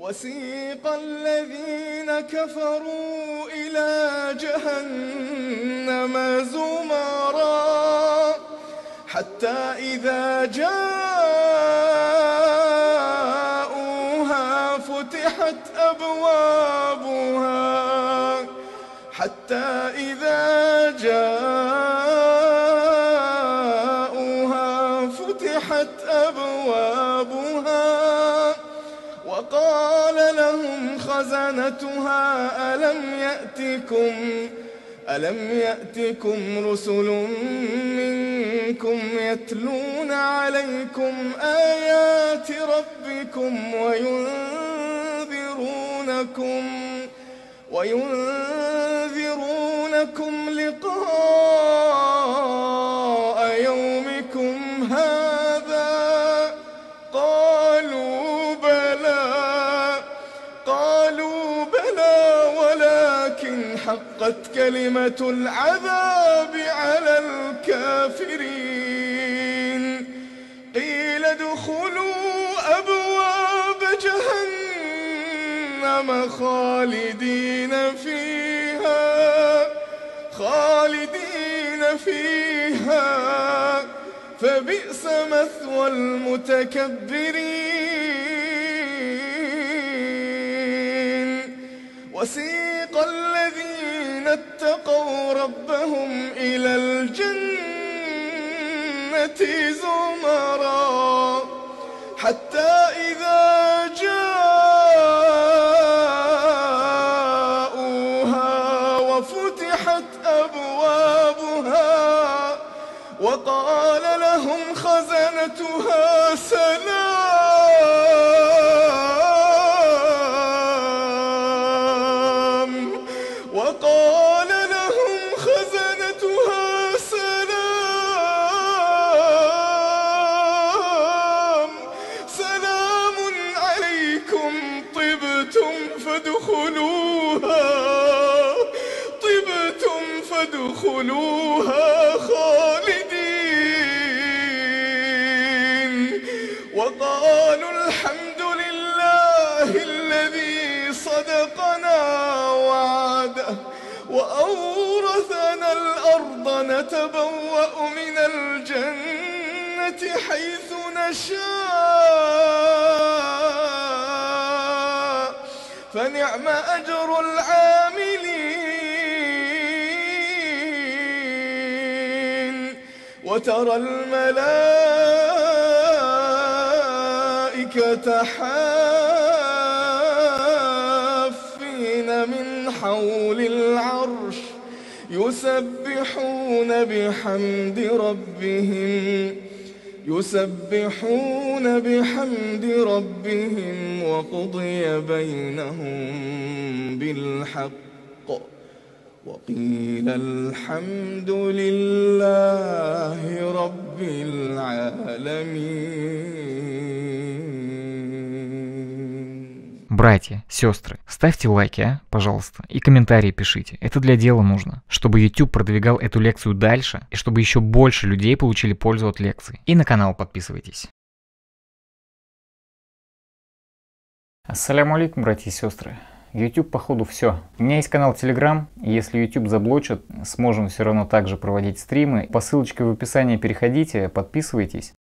وسيق الذين كفروا إلى جهنم زمرا حتى إذا جاءوها فتحت أبوابها وقال لهم خزنتها ألم يأتكم رسل منكم يتلون عليكم آيات ربكم وينذرونكم لقاء يومكم هذا قالوا بلى ولكن حقت كلمة العذاب على الكافرين قيل ادخلوا أبواب جهنم خالدين فيها فبئس مثوى المتكبرين وسيق الذين اتقوا ربهم إلى الجنة زمرا حتى إذا جاءوها وفتحت أبوابها وقال لهم خزنتها سلام عليكم طبتم فادخلوها خالدين وقالوا الحمد لله الذي صدقنا وعده وأورثنا الأرض نتبوأ من الجنة حيث نشاء فنعم أجر العاملين وترى الملائكة حافين من حول العرش يسبحون بحمد ربهم وقضي بينهم بالحق وقيل الحمد لله رب العالمين. Братья, сестры, ставьте лайки, пожалуйста, и комментарии пишите. Это для дела нужно, чтобы YouTube продвигал эту лекцию дальше, и чтобы еще больше людей получили пользу от лекции. И на канал подписывайтесь. Ассаляму алейкум, братья и сестры. YouTube, походу, все. У меня есть канал Telegram, и если YouTube заблочат, сможем все равно также проводить стримы. По ссылочке в описании переходите, подписывайтесь.